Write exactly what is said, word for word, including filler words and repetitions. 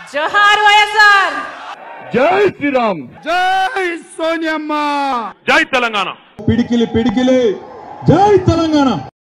జోహార్ వైఎస్ఆర్. జై శ్రీరామ్. జై సోనియమ్మ. జై తెలంగాణ. పిడికిలి పిడికిలి. జై తెలంగాణ.